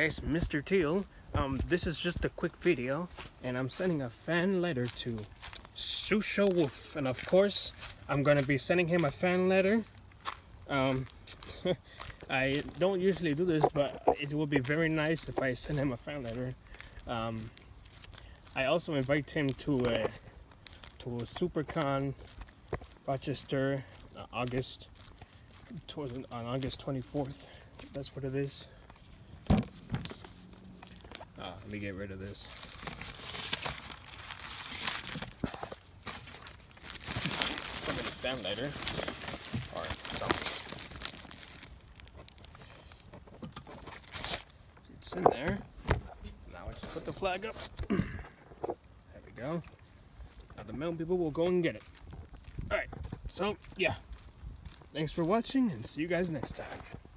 guys, Mr. Teal. This is just a quick video, and I'm sending a fan letter to Susho Wolf, and of course, I'm gonna be sending him a fan letter. I don't usually do this, but it will be very nice if I send him a fan letter. I also invite him to a SuperCon Rochester, on August 24th. That's what it is. Let me get rid of this. Somebody's fan letter or something. It's in there. Now I just put the flag up. There we go. Now the mail people will go and get it. Alright, so yeah. Thanks for watching, and see you guys next time.